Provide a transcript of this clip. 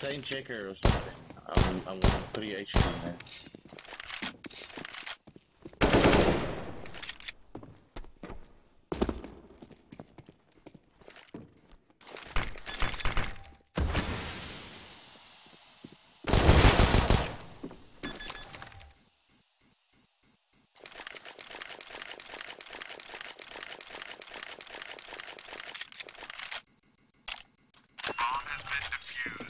saying checker or something. I'm 3 HP, man. Bomb has been defused.